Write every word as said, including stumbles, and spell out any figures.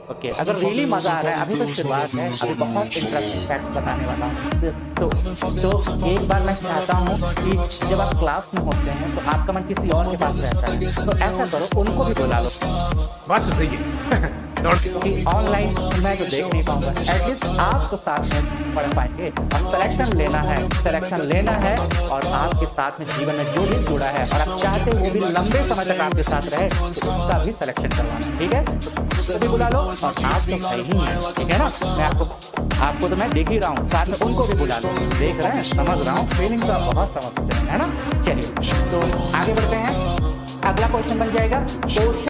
Okay, अगर really मजा आ रहा है, अभी तो शुरुआत है, अभी बहुत इंटरेस्टिंग फैक्ट्स बताने वाला हूँ। तो तो एक बार मैं चाहता हूँ कि जब आप क्लास में होते हैं तो आपका मन किसी और के पास रहता है, तो ऐसा करो उनको भी बुला लो। बात तो सही है। क्योंकि ऑनलाइन मैं तो देख नहीं पाऊंगा, एटलीस्ट आप तो साथ में पढ़ पाएंगे। और सिलेक्शन लेना है, सिलेक्शन लेना है और आपके साथ में जीवन में जो भी जुड़ा है और आप चाहते हैं वो भी लंबे समय तक आपके साथ रहे, तो उसका भी सिलेक्शन करवाना, ठीक है? तो भी बुला लो और आप तो सही ही है, ठीक है ना? मैं आपको आपको तो मैं देख ही रहा हूँ, साथ में उनको भी बुला लो। देख रहे हैं, समझ रहा हूँ, फीलिंग तो आप बहुत समझते हैं, है ना? चलिए तो आगे बढ़ते हैं। अगला क्वेश्चन बन जाएगा,